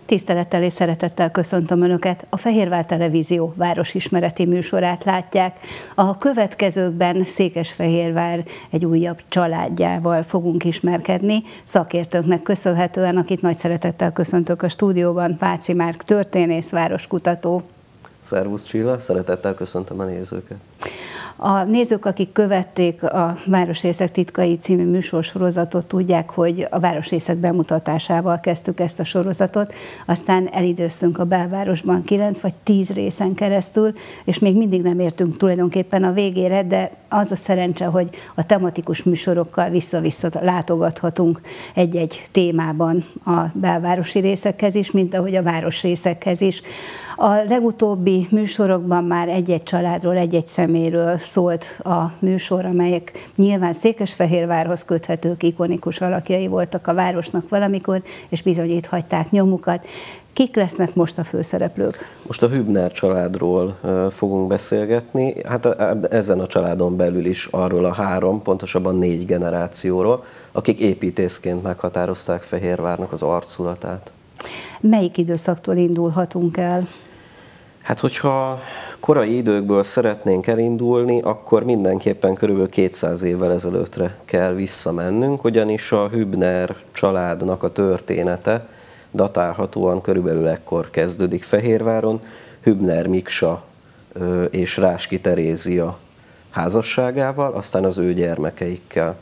Tisztelettel és szeretettel köszöntöm Önöket! A Fehérvár Televízió városismereti műsorát látják. A következőkben Székesfehérvár egy újabb családjával fogunk ismerkedni, szakértőnknek köszönhetően, akit nagy szeretettel köszöntök a stúdióban, Páci Márk történész, városkutató. Szervusz Csilla, szeretettel köszöntöm a nézőket. A nézők, akik követték a Városrészek titkai című műsorsorozatot, tudják, hogy a városrészek bemutatásával kezdtük ezt a sorozatot, aztán elidőztünk a belvárosban 9 vagy 10 részen keresztül, és még mindig nem értünk tulajdonképpen a végére, de az a szerencse, hogy a tematikus műsorokkal vissza-vissza látogathatunk egy-egy témában a belvárosi részekhez is, mint ahogy a városrészekhez is. A legutóbbi műsorokban már egy-egy családról, egy-egy személyről szólt a műsor, amelyek nyilván Székesfehérvárhoz köthetők, ikonikus alakjai voltak a városnak valamikor, és bizonyíthatták nyomukat. Kik lesznek most a főszereplők? Most a Hübner családról fogunk beszélgetni, hát ezen a családon belül is arról a 3, pontosabban 4 generációról, akik építészként meghatározták Fehérvárnak az arculatát. Melyik időszaktól indulhatunk el? Hát, hogyha korai időkből szeretnénk elindulni, akkor mindenképpen körülbelül 200 évvel ezelőttre kell visszamennünk, ugyanis a Hübner családnak a története datálhatóan körülbelül ekkor kezdődik Fehérváron, Hübner Miksa és Ráski Terézia házasságával, aztán az ő gyermekeikkel.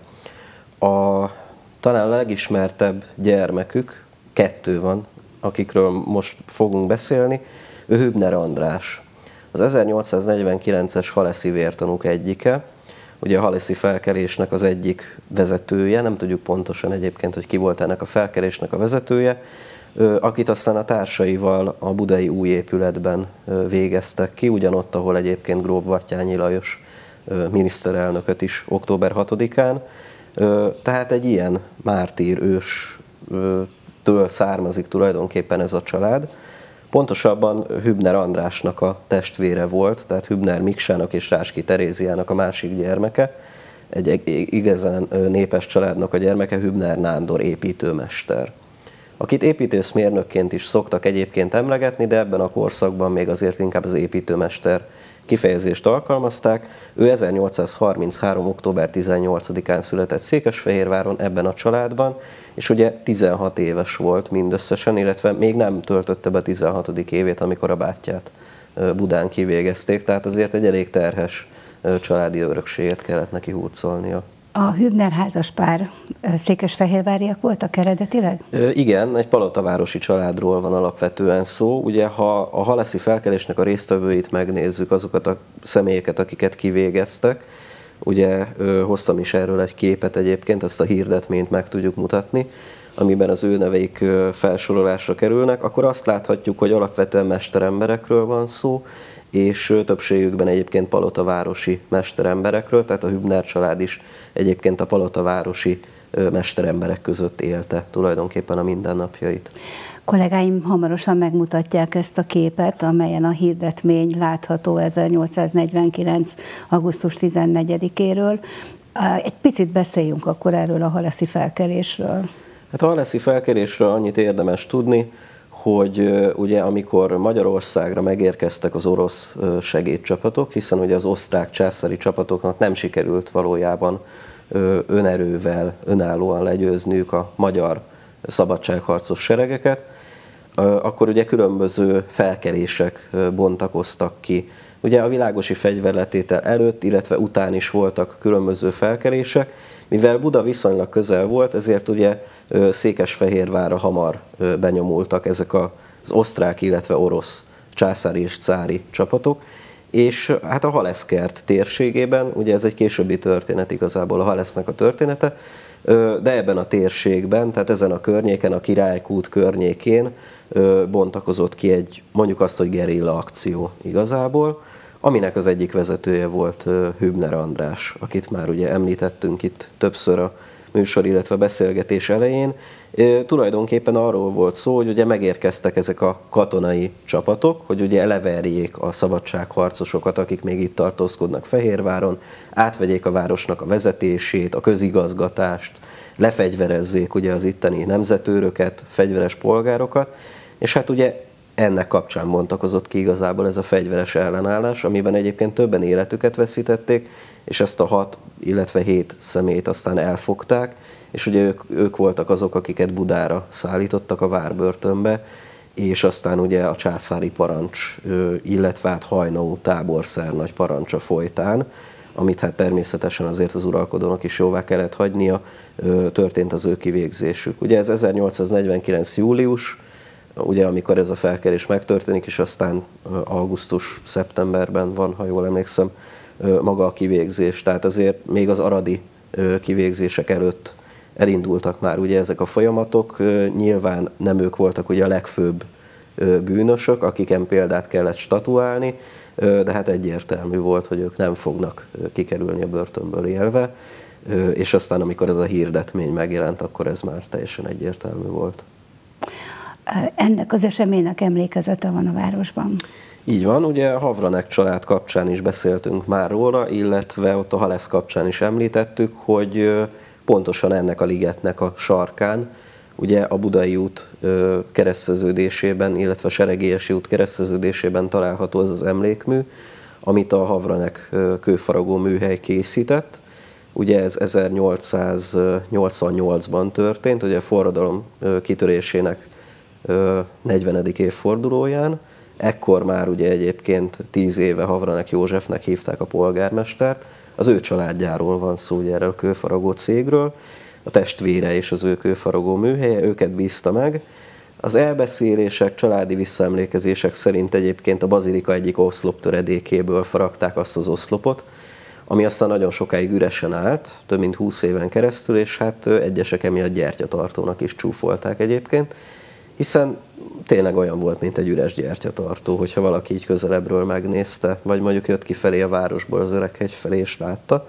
Talán legismertebb gyermekük, 2 van, akikről most fogunk beszélni, ő Hübner András. Az 1849-es haleszi vértanúk egyike, ugye a haleszi felkelésnek az egyik vezetője, nem tudjuk pontosan egyébként, hogy ki volt ennek a felkelésnek a vezetője, akit aztán a társaival a budai új épületben végeztek ki, ugyanott, ahol egyébként gróf Batthyány Lajos miniszterelnököt is október 6-án. Tehát egy ilyen mártír őstől származik tulajdonképpen ez a család. Pontosabban Hübner Andrásnak a testvére volt, tehát Hübner Miksának és Ráski Teréziának a másik gyermeke, egy igazán népes családnak a gyermeke, Hübner Nándor építőmester, akit építészmérnökként is szoktak egyébként emlegetni, de ebben a korszakban még azért inkább az építőmester kifejezést alkalmazták. Ő 1833. október 18-án született Székesfehérváron ebben a családban, és ugye 16 éves volt mindösszesen, illetve még nem töltötte be 16. évét, amikor a bátyját Budán kivégezték, tehát azért egy elég terhes családi örökséget kellett neki hurcolnia. A Hübner házaspár székesfehérváriak voltak eredetileg? Igen, egy palatavárosi családról van alapvetően szó. Ugye, ha a haleszi felkelésnek a résztvevőit megnézzük, azokat a személyeket, akiket kivégeztek, ugye hoztam is erről egy képet egyébként, ezt a hirdetményt meg tudjuk mutatni, amiben az ő neveik felsorolásra kerülnek, akkor azt láthatjuk, hogy alapvetően mesteremberekről van szó, és többségükben egyébként palatavárosi mesteremberekről, tehát a Hübner család is egyébként a palatavárosi mesteremberek között élte tulajdonképpen a mindennapjait. Kollégáim hamarosan megmutatják ezt a képet, amelyen a hirdetmény látható 1849. augusztus 14-éről. Egy picit beszéljünk akkor erről a haleszi felkelésről. Hát a haleszi felkelésről annyit érdemes tudni, hogy ugye amikor Magyarországra megérkeztek az orosz segédcsapatok, hiszen ugye az osztrák császári csapatoknak nem sikerült valójában önerővel, önállóan legyőzniük a magyar szabadságharcos seregeket, akkor ugye különböző felkelések bontakoztak ki. Ugye a világosi fegyverletétel előtt, illetve után is voltak különböző felkelések. Mivel Buda viszonylag közel volt, ezért ugye Székesfehérvárra hamar benyomultak ezek az osztrák, illetve orosz császári és cári csapatok. És hát a Haleszkert térségében, ugye ez egy későbbi történet igazából a Halesznek a története, de ebben a térségben, tehát ezen a környéken, a Királykút környékén bontakozott ki egy, mondjuk azt, hogy gerilla akció igazából, aminek az egyik vezetője volt Hübner András, akit már ugye említettünk itt többször a műsor, illetve beszélgetés elején. Tulajdonképpen arról volt szó, hogy ugye megérkeztek ezek a katonai csapatok, hogy ugye leverjék a szabadságharcosokat, akik még itt tartózkodnak Fehérváron, átvegyék a városnak a vezetését, a közigazgatást, lefegyverezzék ugye az itteni nemzetőröket, fegyveres polgárokat, és hát ugye ennek kapcsán bontakozott ki igazából ez a fegyveres ellenállás, amiben egyébként többen életüket veszítették, és ezt a 6, illetve 7 személyt aztán elfogták, és ugye ők voltak azok, akiket Budára szállítottak a várbörtönbe, és aztán ugye a császári parancs, illetve hát Hajnau táborszernagy parancsa folytán, amit hát természetesen azért az uralkodónak is jóvá kellett hagynia, történt az ő kivégzésük. Ugye ez 1849. július, ugye amikor ez a felkelés megtörténik, és aztán augusztus-szeptemberben van, ha jól emlékszem, maga a kivégzés. Tehát azért még az aradi kivégzések előtt elindultak már ugye ezek a folyamatok. Nyilván nem ők voltak ugye a legfőbb bűnösök, akiken példát kellett statuálni, de hát egyértelmű volt, hogy ők nem fognak kikerülni a börtönből élve, és aztán amikor ez a hirdetmény megjelent, akkor ez már teljesen egyértelmű volt. Ennek az eseménynek emlékezete van a városban? Így van, ugye a Havranek család kapcsán is beszéltünk már róla, illetve ott a Halesz kapcsán is említettük, hogy pontosan ennek a ligetnek a sarkán, ugye a Budai út kereszteződésében, illetve a Seregélyesi út kereszteződésében található ez az emlékmű, amit a Havranek kőfaragó műhely készített. Ugye ez 1888-ban történt, ugye a forradalom kitörésének 40. évfordulóján. Ekkor már ugye egyébként 10 éve Havranek Józsefnek hívták a polgármestert. Az ő családjáról van szó, ugye erről a kőfaragó cégről. A testvére és az ő kőfaragó műhelye, őket bízta meg. Az elbeszélések, családi visszaemlékezések szerint egyébként a bazilika egyik oszlop töredékéből faragták azt az oszlopot, ami aztán nagyon sokáig üresen állt, több mint 20 éven keresztül, és hát egyesek emiatt gyertyatartónak is csúfolták egyébként, hiszen tényleg olyan volt, mint egy üres gyertyatartó, hogyha valaki így közelebbről megnézte, vagy mondjuk jött kifelé a városból az Öreghegy felé és látta.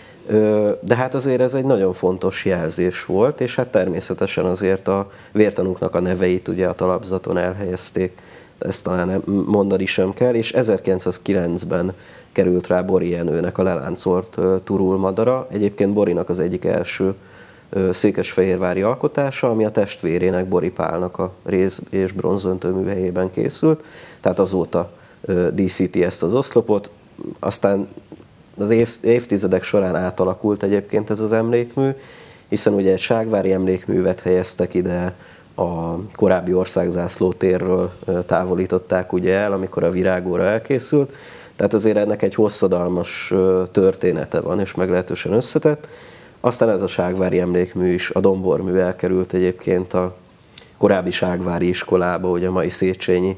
De hát azért ez egy nagyon fontos jelzés volt, és hát természetesen azért a vértanúknak a neveit ugye a talapzaton elhelyezték, ezt talán mondani sem kell, és 1909-ben került rá Bori Jenőnek a leláncolt turulmadara. Egyébként Borinak az egyik első székesfehérvári alkotása, ami a testvérének, Bori Pálnak a réz- és bronzöntő műhelyében készült, tehát azóta díszíti ezt az oszlopot. Aztán az évtizedek során átalakult egyébként ez az emlékmű, hiszen ugye egy ságvári emlékművet helyeztek ide, a korábbi országzászló térről távolították ugye el, amikor a Virágóra elkészült. Tehát azért ennek egy hosszadalmas története van, és meglehetősen összetett. Aztán ez a ságvári emlékmű is, a dombormű elkerült egyébként a korábbi ságvári iskolába, ugye a mai Széchenyi.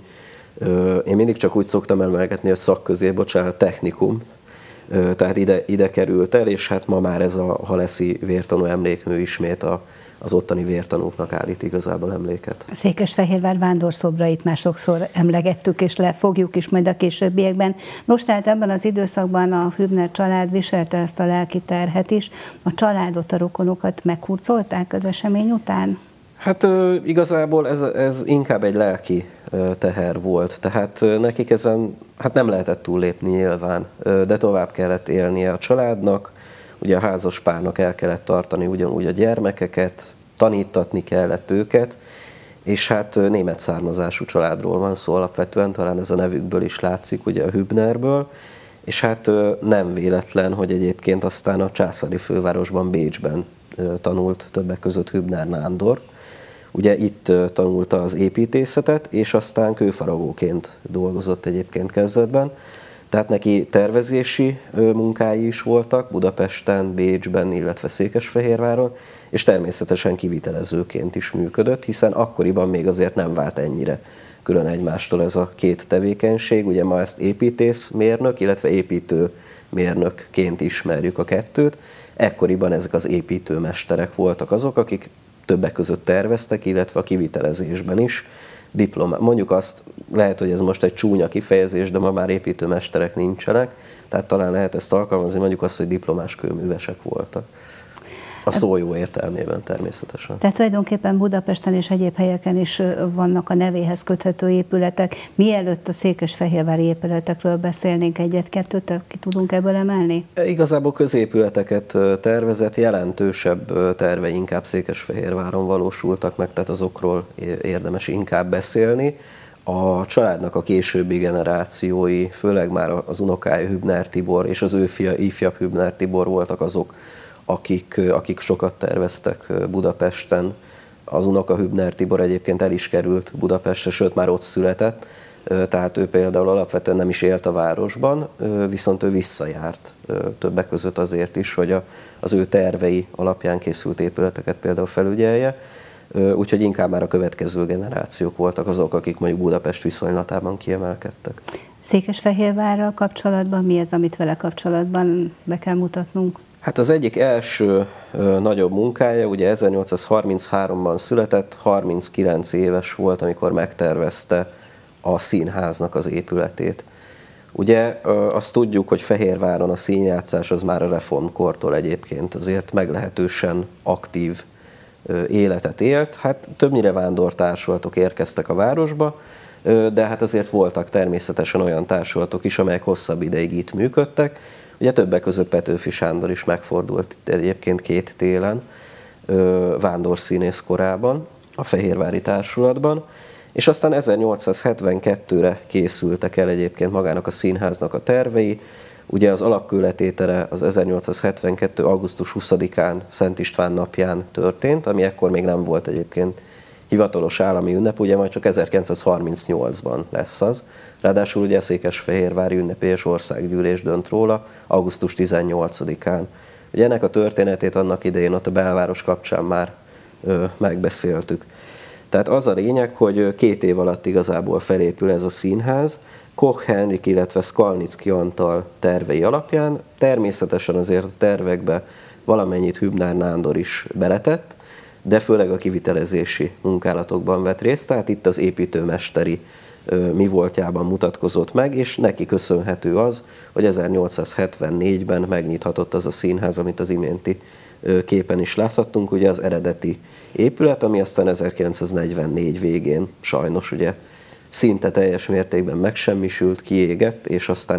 Én mindig csak úgy szoktam emelgetni, hogy szakközé, bocsánat, technikum. Tehát ide került el, és hát ma már ez a haleszi vértanú emlékmű ismét az ottani vértanúknak állít igazából emléket. Székesfehérvár vándorszobrait már sokszor emlegettük, és fogjuk is majd a későbbiekben. Nos, tehát ebben az időszakban a Hübner család viselte ezt a lelki terhet is. A családot, a rokonokat meghurcolták az esemény után? Hát igazából ez inkább egy lelki teher volt, tehát nekik ezen hát nem lehetett túllépni nyilván, de tovább kellett élnie a családnak, ugye a házaspárnak el kellett tartani ugyanúgy a gyermekeket, tanítatni kellett őket, és hát német származású családról van szó alapvetően, talán ez a nevükből is látszik, ugye a Hübnerből, és hát nem véletlen, hogy egyébként aztán a császári fővárosban, Bécsben tanult többek között Hübner Nándor. Ugye itt tanulta az építészetet, és aztán kőfaragóként dolgozott egyébként kezdetben. Tehát neki tervezési munkái is voltak Budapesten, Bécsben, illetve Székesfehérváron, és természetesen kivitelezőként is működött, hiszen akkoriban még azért nem vált ennyire külön egymástól ez a két tevékenység. Ugye ma ezt építészmérnök, illetve építőmérnökként ismerjük a kettőt. Ekkoriban ezek az építőmesterek voltak azok, akik többek között terveztek, illetve a kivitelezésben is. Mondjuk azt, lehet, hogy ez most egy csúnya kifejezés, de ma már építőmesterek nincsenek, tehát talán lehet ezt alkalmazni, mondjuk azt, hogy diplomás kőművesek voltak. A szó jó értelmében természetesen. Tehát tulajdonképpen Budapesten és egyéb helyeken is vannak a nevéhez köthető épületek. Mielőtt a székesfehérvári épületekről beszélnénk, egyet-kettőt ki tudunk ebből emelni? Igazából középületeket tervezett, jelentősebb tervei inkább Székesfehérváron valósultak meg, tehát azokról érdemes inkább beszélni. A családnak a későbbi generációi, főleg már az unokája Hübner Tibor és az ő fia, ifjabb Hübner Tibor voltak azok, akik sokat terveztek Budapesten. Az unoka Hübner Tibor egyébként el is került Budapestre, sőt már ott született, tehát ő például alapvetően nem is élt a városban, viszont ő visszajárt többek között azért is, hogy az ő tervei alapján készült épületeket például felügyelje, úgyhogy inkább már a következő generációk voltak azok, akik mondjuk Budapest viszonylatában kiemelkedtek. Székesfehérvárral kapcsolatban mi az, amit vele kapcsolatban be kell mutatnunk? Hát az egyik első nagyobb munkája, ugye 1833-ban született, 39 éves volt, amikor megtervezte a színháznak az épületét. Ugye azt tudjuk, hogy Fehérváron a színjátszás az már a reformkortól egyébként azért meglehetősen aktív életet élt. Hát többnyire vándortársulatok érkeztek a városba, de hát azért voltak természetesen olyan társulatok is, amelyek hosszabb ideig itt működtek. Ugye többek között Petőfi Sándor is megfordult egyébként 2 télen vándorszínész korában a Fehérvári Társulatban, és aztán 1872-re készültek el egyébként magának a színháznak a tervei. Ugye az alapkőletétele az 1872. augusztus 20-án Szent István napján történt, ami ekkor még nem volt egyébként hivatalos állami ünnep, ugye majd csak 1938-ban lesz az. Ráadásul ugye a Székesfehérvári Ünnepélyes Országgyűlés dönt róla augusztus 18-án. Ugye ennek a történetét annak idején ott a belváros kapcsán már megbeszéltük. Tehát az a lényeg, hogy 2 év alatt igazából felépül ez a színház, Koch Henrik, illetve Skalnicki Antal tervei alapján. Természetesen azért a tervekbe valamennyit Hübner Nándor is beletett, de főleg a kivitelezési munkálatokban vett részt, tehát itt az építőmesteri mi voltjában mutatkozott meg, és neki köszönhető az, hogy 1874-ben megnyithatott az a színház, amit az iménti képen is láthattunk, ugye az eredeti épület, ami aztán 1944 végén sajnos ugye szinte teljes mértékben megsemmisült, kiégett, és aztán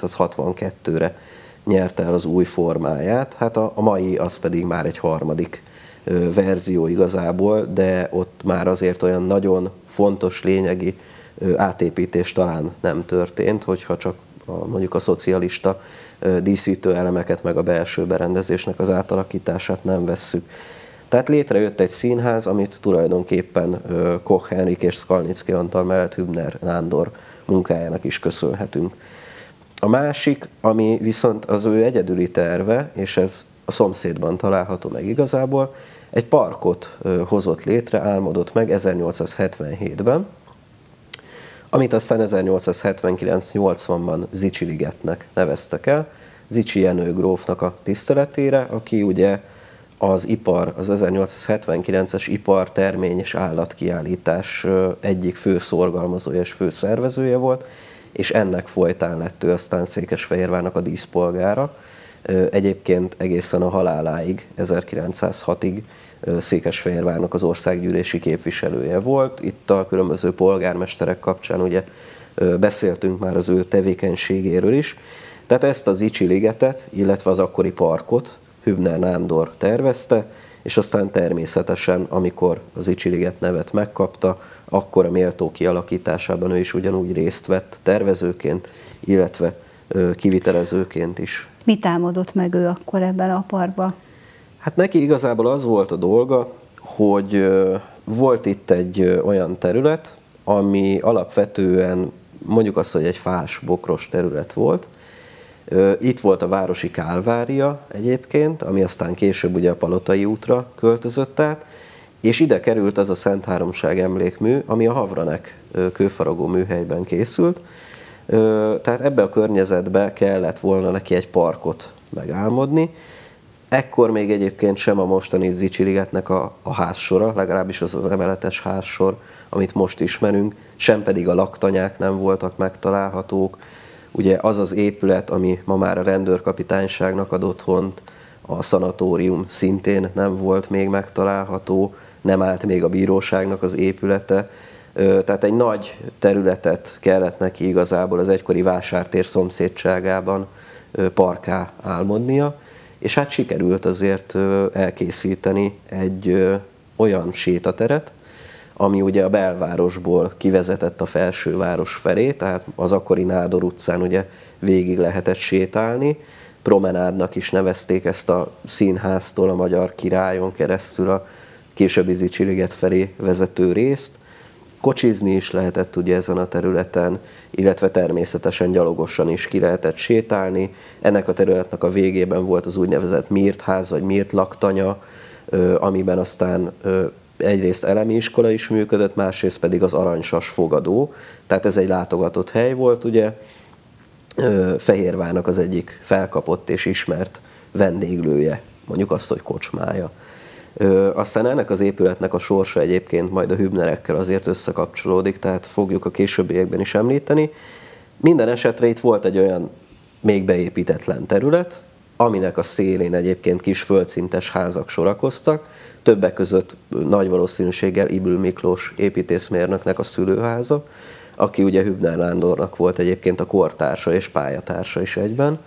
1962-re nyerte el az új formáját. Hát a mai az pedig már egy harmadik verzió igazából, de ott már azért olyan nagyon fontos, lényegi átépítés talán nem történt, hogyha csak mondjuk a szocialista díszítő elemeket, meg a belső berendezésnek az átalakítását nem vesszük. Tehát létrejött egy színház, amit tulajdonképpen Koch Henrik és Skalnicki Antal mellett Hübner Nándor munkájának is köszönhetünk. A másik, ami viszont az ő egyedüli terve, és ez a szomszédban található meg igazából, egy parkot hozott létre, álmodott meg 1877-ben, amit aztán 1879-80-ban Zichy ligetnek neveztek el, Zichy Jenő grófnak a tiszteletére, aki ugye az 1879-es ipartermény és állatkiállítás egyik fő szorgalmazója és fő szervezője volt, és ennek folytán lett ő aztán Székesfehérvárnak a díszpolgára. Egyébként egészen a haláláig, 1906-ig Székesfehérvárnak az országgyűlési képviselője volt. Itt a különböző polgármesterek kapcsán ugye beszéltünk már az ő tevékenységéről is. Tehát ezt a Zichy ligetet, illetve az akkori parkot Hübner Nándor tervezte, és aztán természetesen, amikor az Zichy liget nevet megkapta, akkor a méltó kialakításában ő is ugyanúgy részt vett tervezőként, illetve kivitelezőként is. Mit álmodott meg ő akkor ebben a parkban? Hát neki igazából az volt a dolga, hogy volt itt egy olyan terület, ami alapvetően mondjuk azt, hogy egy fás, bokros terület volt. Itt volt a városi Kálvária egyébként, ami aztán később ugye a Palotai útra költözött át, és ide került az a Szent Háromság emlékmű, ami a Havranek kőfaragó műhelyben készült. Tehát ebbe a környezetbe kellett volna neki egy parkot megálmodni. Ekkor még egyébként sem a mostani Zichy ligetnek a házsora, legalábbis az az emeletes házsor, amit most ismerünk, sem pedig a laktanyák nem voltak megtalálhatók. Ugye az az épület, ami ma már a rendőrkapitányságnak ad otthont, a szanatórium szintén nem volt még megtalálható, nem állt még a bíróságnak az épülete, tehát egy nagy területet kellett neki igazából az egykori vásártér szomszédságában parkká álmodnia, és hát sikerült azért elkészíteni egy olyan sétateret, ami ugye a belvárosból kivezetett a felsőváros felé, tehát az akkori Nádor utcán ugye végig lehetett sétálni, promenádnak is nevezték ezt a színháztól a Magyar Királyon keresztül a későbbi Zichy-liget felé vezető részt. Kocsizni is lehetett ugye ezen a területen, illetve természetesen gyalogosan is ki lehetett sétálni. Ennek a területnek a végében volt az úgynevezett Mirtház, vagy Mirt laktanya, amiben aztán egyrészt elemi iskola is működött, másrészt pedig az Aranysas fogadó. Tehát ez egy látogatott hely volt, ugye, Fehérvárnak az egyik felkapott és ismert vendéglője, mondjuk azt, hogy kocsmája. Aztán ennek az épületnek a sorsa egyébként majd a Hübnerekkel azért összekapcsolódik, tehát fogjuk a későbbiekben is említeni. Minden esetre itt volt egy olyan még beépítetlen terület, aminek a szélén egyébként kis földszintes házak sorakoztak, többek között nagy valószínűséggel Ybl Miklós építészmérnöknek a szülőháza, aki ugye Hübner Nándornak volt egyébként a kortársa és pályatársa is egyben.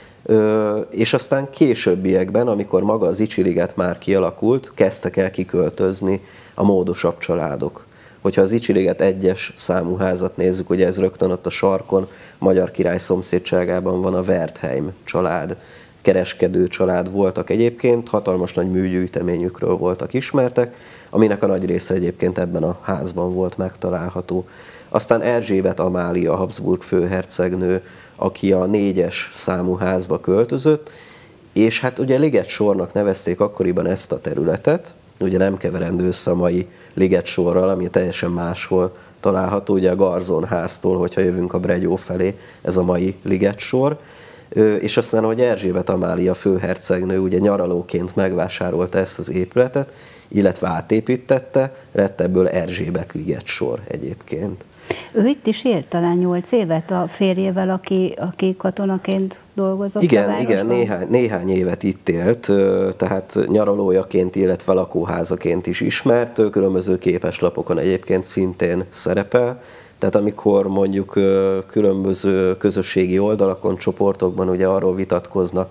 És aztán későbbiekben, amikor maga az Zichy-liget már kialakult, kezdtek el kiköltözni a módosabb családok. Hogyha az Zichy-liget 1-es számú házat nézzük, ugye ez rögtön ott a sarkon, Magyar Király szomszédságában van a Wertheim család, kereskedő család voltak egyébként, hatalmas nagy műgyűjteményükről voltak ismertek, aminek a nagy része egyébként ebben a házban volt megtalálható. Aztán Erzsébet Amália Habsburg főhercegnő, aki a 4-es számú házba költözött, és hát ugye ligetsornak nevezték akkoriban ezt a területet, ugye nem keverendő össze a mai ligetsorral, ami teljesen máshol található, ugye a Garzonháztól, hogyha jövünk a Bregyó felé, ez a mai ligetsor, és aztán, hogy Erzsébet Amália főhercegnő ugye nyaralóként megvásárolta ezt az épületet, illetve átépítette, lett ebből Erzsébet ligetsor egyébként. Ő itt is élt talán 8 évet a férjével, aki katonaként dolgozott a városban? Igen, néhány évet itt élt, tehát nyaralójaként, illetve lakóházaként is ismert, különböző képeslapokon egyébként szintén szerepel. Tehát amikor mondjuk különböző közösségi oldalakon, csoportokban ugye arról vitatkoznak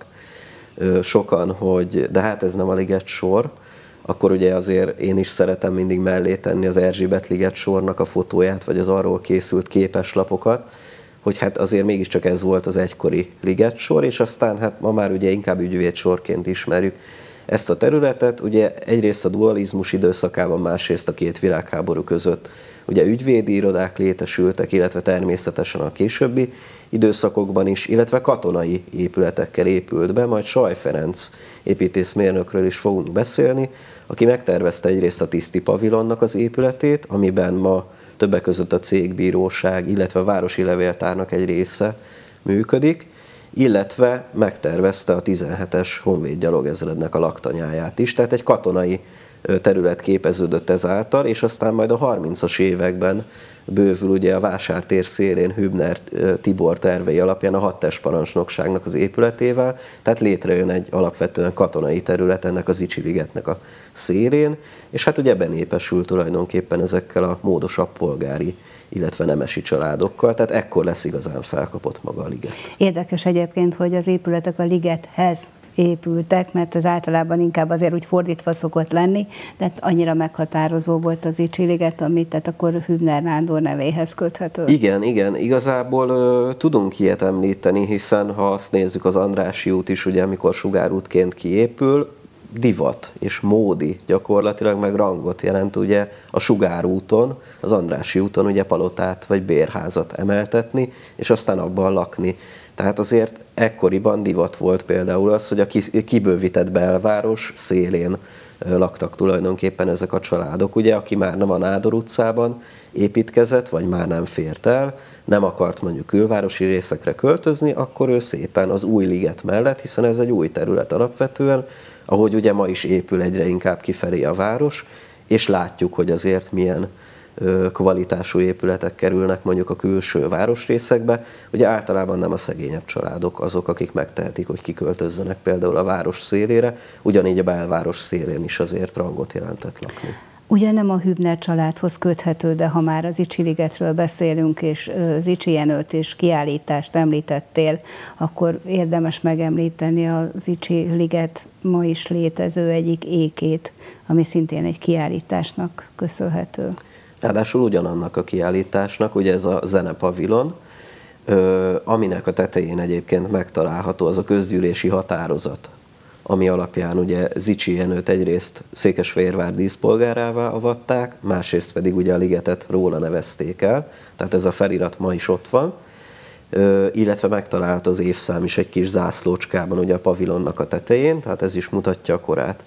sokan, hogy de hát ez nem a ligetsor, akkor ugye azért én is szeretem mindig mellé tenni az Erzsébet ligetsornak a fotóját, vagy az arról készült képeslapokat, hogy hát azért mégiscsak ez volt az egykori ligetsor, és aztán hát ma már ugye inkább ügyvédsorként ismerjük ezt a területet. Ugye egyrészt a dualizmus időszakában, másrészt a két világháború között ugye ügyvédi irodák létesültek, illetve természetesen a későbbi időszakokban is, illetve katonai épületekkel épült be, majd Saj Ferenc építészmérnökről is fogunk beszélni, aki megtervezte egyrészt a Tiszti pavilonnak az épületét, amiben ma többek között a cégbíróság, illetve a városi levéltárnak egy része működik, illetve megtervezte a 17-es Honvéd gyalogezrednek a laktanyáját is, tehát egy katonai terület képeződött ezáltal, és aztán majd a 30-as években bővül ugye a vásártér szélén Hübner Tibor tervei alapján a hadtestparancsnokságnak az épületével, tehát létrejön egy alapvetően katonai terület ennek az Zichy-ligetnek a szélén, és hát ugye benépesül tulajdonképpen ezekkel a módosabb polgári, illetve nemesi családokkal, tehát ekkor lesz igazán felkapott maga a liget. Érdekes egyébként, hogy az épületek a ligethez épültek, mert ez általában inkább azért úgy fordítva szokott lenni, de annyira meghatározó volt az Zichy-liget, amit tehát akkor Hübner Nándor nevéhez köthető. Igen, igazából tudunk ilyet említeni, hiszen ha azt nézzük, az Andrássy út is, ugye amikor sugárútként kiépül, divat és módi gyakorlatilag, meg rangot jelent ugye a Sugárúton, az Andrássy úton ugye palotát vagy bérházat emeltetni, és aztán abban lakni. Tehát azért ekkoriban divat volt például az, hogy a kibővített belváros szélén laktak tulajdonképpen ezek a családok. Ugye, aki már nem a Nádor utcában építkezett, vagy már nem fért el, nem akart mondjuk külvárosi részekre költözni, akkor ő szépen az új liget mellett, hiszen ez egy új terület alapvetően, ahogy ugye ma is épül egyre inkább kifelé a város, és látjuk, hogy azért milyen kvalitású épületek kerülnek mondjuk a külső városrészekbe. Ugye általában nem a szegényebb családok azok, akik megtehetik, hogy kiköltözzenek például a város szélére, ugyanígy a belváros szélén is azért rangot jelentett lakni. Ugye nem a Hübner családhoz köthető, de ha már az Icsi-ligetről beszélünk, és az Icsi Jenőt és kiállítást említettél, akkor érdemes megemlíteni az Icsi-liget ma is létező egyik ékét, ami szintén egy kiállításnak köszönhető. Ráadásul ugyanannak a kiállításnak, ugye ez a zenepavilon, aminek a tetején egyébként megtalálható az a közgyűlési határozat, ami alapján ugye Zichy Jenőt egyrészt Székesfehérvár díszpolgárává avatták, másrészt pedig ugye a ligetet róla nevezték el, tehát ez a felirat ma is ott van, illetve megtalálható az évszám is egy kis zászlócskában ugye a pavilonnak a tetején, tehát ez is mutatja a korát.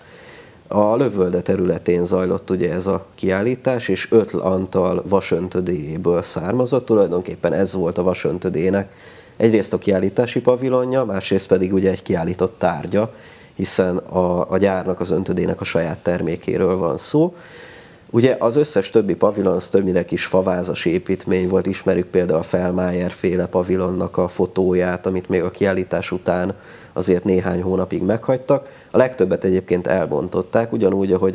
A Lövölde területén zajlott ugye ez a kiállítás, és Ötl Antal vasöntödéjéből származott, tulajdonképpen ez volt a vasöntödének egyrészt a kiállítási pavilonja, másrészt pedig ugye egy kiállított tárgya, hiszen a gyárnak, az öntödének a saját termékéről van szó. Ugye az összes többi pavilon az többnyire kis favázas építmény volt, ismerjük például a Fellmayer féle pavilonnak a fotóját, amit még a kiállítás után azért néhány hónapig meghagytak. A legtöbbet egyébként elbontották, ugyanúgy, ahogy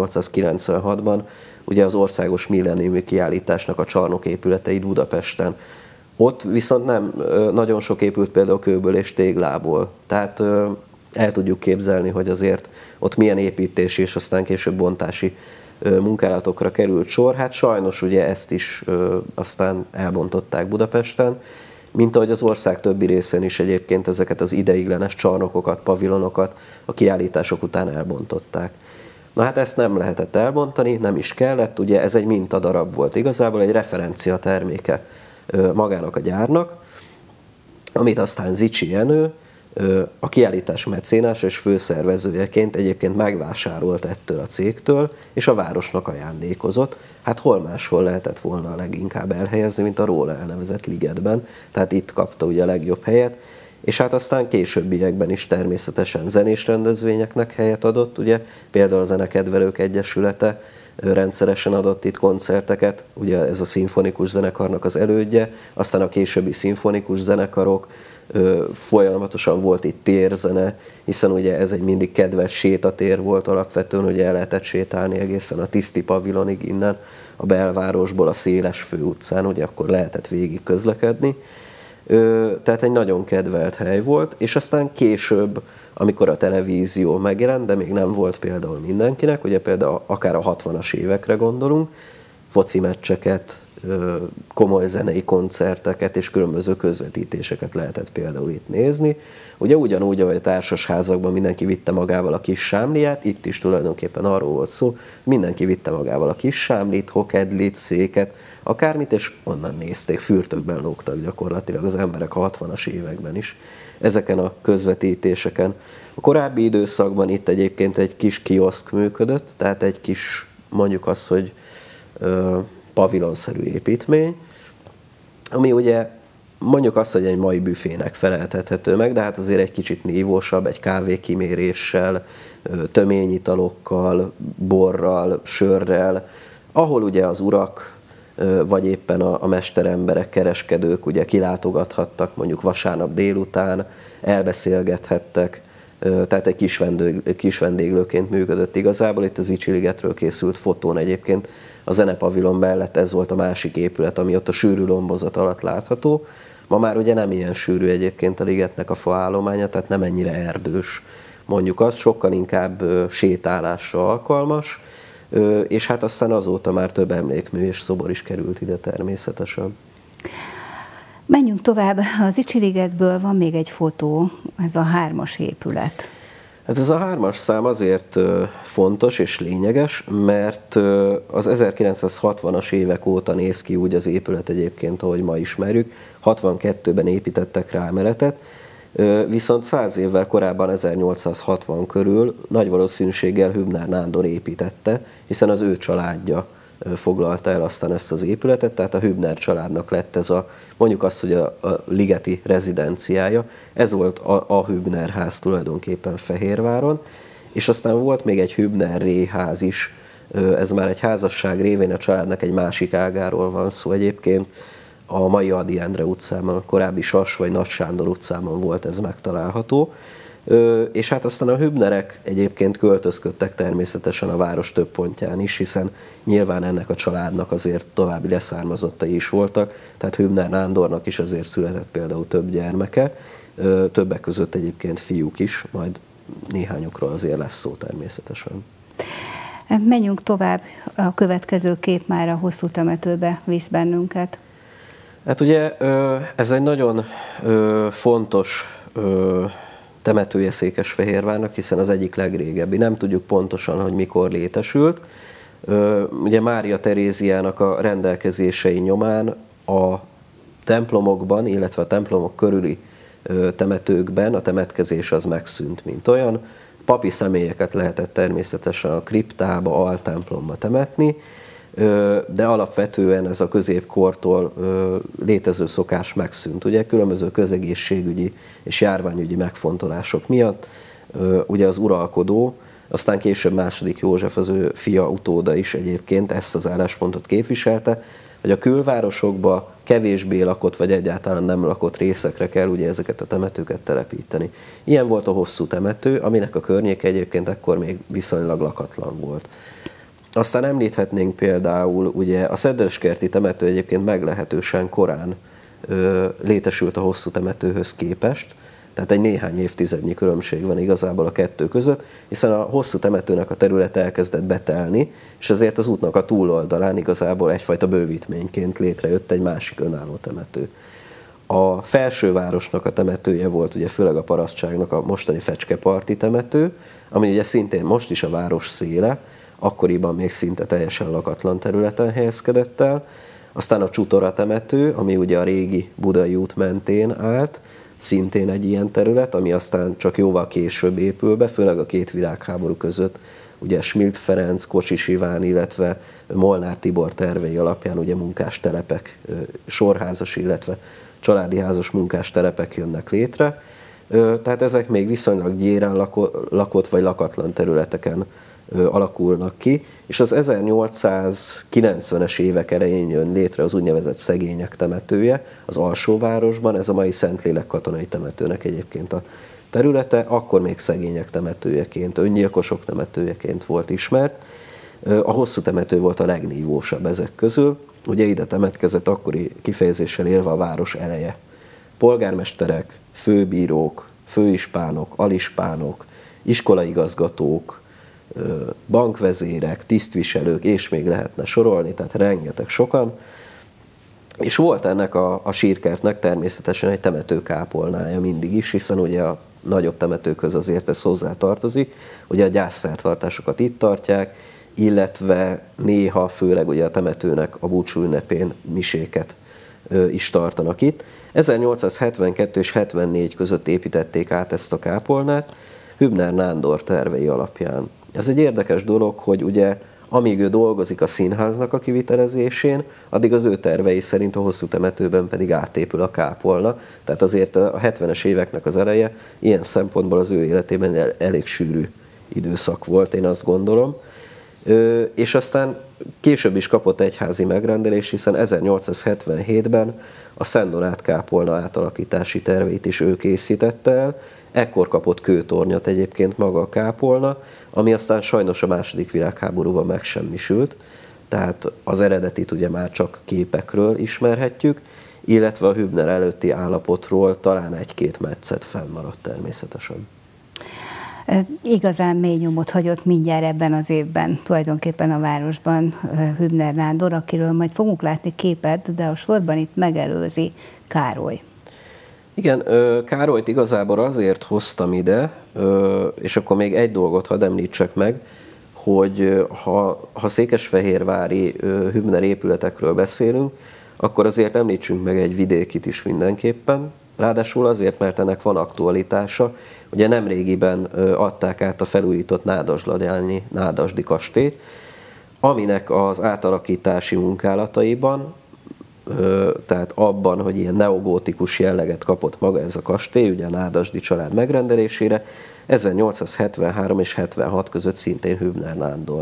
1896-ban ugye az országos milleniumi kiállításnak a csarnoképületeit Budapesten. Ott viszont nem nagyon sok épült például kőből és téglából. Tehát el tudjuk képzelni, hogy azért ott milyen építési és aztán később bontási munkálatokra került sor. Hát sajnos ugye ezt is aztán elbontották Budapesten, mint ahogy az ország többi részén is egyébként ezeket az ideiglenes csarnokokat, pavilonokat a kiállítások után elbontották. Na hát ezt nem lehetett elbontani, nem is kellett, ugye ez egy mintadarab volt igazából, egy referencia terméke magának a gyárnak, amit aztán Zichy Jenő a kiállítás mecénása és főszervezőjeként egyébként megvásárolt ettől a cégtől, és a városnak ajándékozott. Hát hol máshol lehetett volna a leginkább elhelyezni, mint a róla elnevezett ligetben, tehát itt kapta ugye a legjobb helyet, és hát aztán későbbiekben is természetesen zenés rendezvényeknek helyet adott, ugye például a Zenekedvelők Egyesülete rendszeresen adott itt koncerteket, ugye ez a szimfonikus zenekarnak az elődje, aztán a későbbi szimfonikus zenekarok, folyamatosan volt itt térzene, hiszen ugye ez egy mindig kedves sétatér volt alapvetően, ugye el lehetett sétálni egészen a Tiszti pavilonig innen, a belvárosból a széles főutcán, ugye akkor lehetett végig közlekedni. Tehát egy nagyon kedvelt hely volt, és aztán később, amikor a televízió megjelent, de még nem volt például mindenkinek, ugye például akár a 60-as évekre gondolunk, foci meccseket, komoly zenei koncerteket és különböző közvetítéseket lehetett például itt nézni. Ugye ugyanúgy, ahogy a társasházakban mindenki vitte magával a kis sámliát, itt is tulajdonképpen arról volt szó, mindenki vitte magával a kis sámlit, hokedlit, széket, akármit, és onnan nézték, fürtökben lógtak gyakorlatilag az emberek a 60-as években is ezeken a közvetítéseken. A korábbi időszakban itt egyébként egy kis kioszk működött, tehát egy kis, mondjuk azt, hogy pavilonszerű építmény, ami ugye mondjuk azt, hogy egy mai büfének feleltethető meg, de hát azért egy kicsit nívósabb, egy kávékiméréssel, töményitalokkal, borral, sörrel, ahol ugye az urak, vagy éppen a mesteremberek, kereskedők ugye kilátogathattak mondjuk vasárnap délután, elbeszélgethettek, tehát egy kis vendéglőként működött igazából. Itt az Icsi-ligetről készült fotón egyébként a zenepavilon mellett ez volt a másik épület, ami ott a sűrű lombozat alatt látható. Ma már ugye nem ilyen sűrű egyébként a ligetnek a faállománya, tehát nem ennyire erdős, mondjuk az, sokkal inkább sétálásra alkalmas, és hát aztán azóta már több emlékmű és szobor is került ide természetesen. Menjünk tovább. Az Icsi-ligetből van még egy fotó, ez a 3-as épület. Hát ez a 3-as szám azért fontos és lényeges, mert az 1960-as évek óta néz ki úgy az épület egyébként, ahogy ma ismerjük. 62-ben építettek rá emeletet, viszont 100 évvel korábban, 1860 körül nagy valószínűséggel Hübner Nándor építette, hiszen az ő családja foglalta el aztán ezt az épületet, tehát a Hübner családnak lett ez a, mondjuk azt, hogy a ligeti rezidenciája. Ez volt a Hübner ház tulajdonképpen Fehérváron, és aztán volt még egy Hübner réház is Ez már egy házasság révén a családnak egy másik ágáról van szó egyébként. A mai Ady Endre utcában, a korábbi Sas vagy Nagy Sándor utcában volt ez megtalálható. És hát aztán a Hübnerek egyébként költözködtek természetesen a város több pontján is, hiszen nyilván ennek a családnak azért további leszármazottai is voltak, tehát Hübner Nándornak is azért született például több gyermeke, többek között egyébként fiúk is, majd néhányokról azért lesz szó természetesen. Menjünk tovább, a következő kép már a hosszú temetőbe visz bennünket. Hát ugye ez egy nagyon fontos temetője Székesfehérvárnak, hiszen az egyik legrégebbi. Nem tudjuk pontosan, hogy mikor létesült. Ugye Mária Teréziának a rendelkezései nyomán a templomokban, illetve a templomok körüli temetőkben a temetkezés az megszűnt, mint olyan. Papi személyeket lehetett természetesen a kriptába, altemplomba temetni, de alapvetően ez a középkortól létező szokás megszűnt. Ugye különböző közegészségügyi és járványügyi megfontolások miatt, ugye az uralkodó, aztán később II. József, az ő fia utóda is egyébként ezt az álláspontot képviselte, hogy a külvárosokba kevésbé lakott, vagy egyáltalán nem lakott részekre kell ugye ezeket a temetőket telepíteni. Ilyen volt a hosszú temető, aminek a környéke egyébként ekkor még viszonylag lakatlan volt. Aztán említhetnénk például ugye a Szedreskerti temető egyébként meglehetősen korán létesült a hosszú temetőhöz képest, tehát egy néhány évtizednyi különbség van igazából a kettő között, hiszen a hosszú temetőnek a területe elkezdett betelni, és ezért az útnak a túloldalán igazából egyfajta bővítményként létrejött egy másik önálló temető. A Felsővárosnak a temetője volt ugye főleg a parasztságnak a mostani Fecskeparti temető, ami ugye szintén most is a város széle, akkoriban még szinte teljesen lakatlan területen helyezkedett el. Aztán a Csutora temető, ami ugye a régi Budai út mentén állt, szintén egy ilyen terület, ami aztán csak jóval később épül be, főleg a két világháború között. Ugye Schmidt Ferenc, Kocsis Iván, illetve Molnár Tibor tervei alapján ugye munkástelepek, sorházas, illetve családi házas munkástelepek jönnek létre. Tehát ezek még viszonylag gyéren lakott vagy lakatlan területeken alakulnak ki, és az 1890-es évek elején jön létre az úgynevezett szegények temetője az Alsóvárosban, ez a mai Szentlélek katonai temetőnek egyébként a területe, akkor még szegények temetőjeként, öngyilkosok temetőjeként volt ismert. A hosszú temető volt a legnívósabb ezek közül, ugye ide temetkezett akkori kifejezéssel élve a város eleje. Polgármesterek, főbírók, főispánok, alispánok, iskolaigazgatók, bankvezérek, tisztviselők, és még lehetne sorolni, tehát rengeteg sokan. És volt ennek a sírkertnek természetesen egy temetőkápolnája mindig is, hiszen ugye a nagyobb temetőkhöz azért ez hozzátartozik, ugye a gyászszertartásokat itt tartják, illetve néha, főleg ugye a temetőnek a búcsú ünnepén miséket is tartanak itt. 1872 és 74 között építették át ezt a kápolnát, Hübner Nándor tervei alapján. Ez egy érdekes dolog, hogy ugye amíg ő dolgozik a színháznak a kivitelezésén, addig az ő tervei szerint a hosszú temetőben pedig átépül a kápolna. Tehát azért a 70-es éveknek az eleje ilyen szempontból az ő életében elég sűrű időszak volt, én azt gondolom. És aztán később is kapott egyházi megrendelést, hiszen 1877-ben a Szent Donát kápolna átalakítási tervét is ő készítette el. Ekkor kapott kőtornyot egyébként maga a kápolna, ami aztán sajnos a II. Világháborúban megsemmisült, tehát az eredetit ugye már csak képekről ismerhetjük, illetve a Hübner előtti állapotról talán egy-két metszet fennmaradt természetesen. Igazán mély nyomot hagyott mindjárt ebben az évben tulajdonképpen a városban Hübner Nándor, akiről majd fogunk látni képet, de a sorban itt megelőzi Károly. Igen, Károlyt igazából azért hoztam ide, és akkor még egy dolgot hadd említsek meg, hogy ha székesfehérvári Hübner épületekről beszélünk, akkor azért említsünk meg egy vidékit is mindenképpen. Ráadásul azért, mert ennek van aktualitása. Ugye nemrégiben adták át a felújított nádasdani nádasdi kastélyt, aminek az átalakítási munkálataiban, tehát abban, hogy ilyen neogótikus jelleget kapott maga ez a kastély, ugye a nádasdi család megrendelésére, 1873 és 76 között szintén Hübner Nándor